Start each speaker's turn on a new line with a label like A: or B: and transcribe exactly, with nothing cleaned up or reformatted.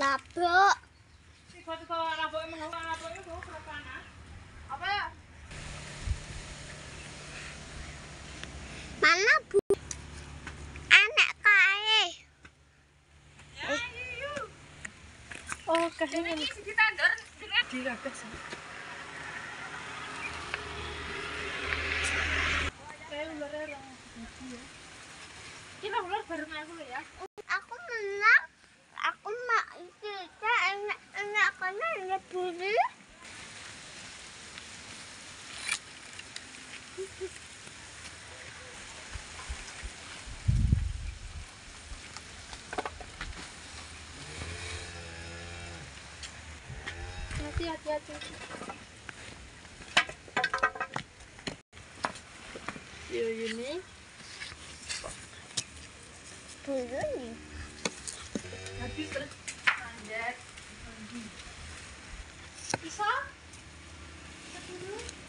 A: rabok.
B: Tiba-tiba rabok emang ngapa rabok itu berapa anak? Apa?
A: Mana Bu? Anak kae.
B: Ya, yuk.
C: Oh, kasih
B: Ini siji tandur dengan
C: diragas. Kayak ularnya orang ya.
B: kita ular bareng aku loh ya.
A: Aku menang. Aku mak kita enak-enak karena ada bulu.
C: Hati hati hati. Yo ini
A: Bulu nih.
C: habis terus lanjut. Bisa? Bisa dulu.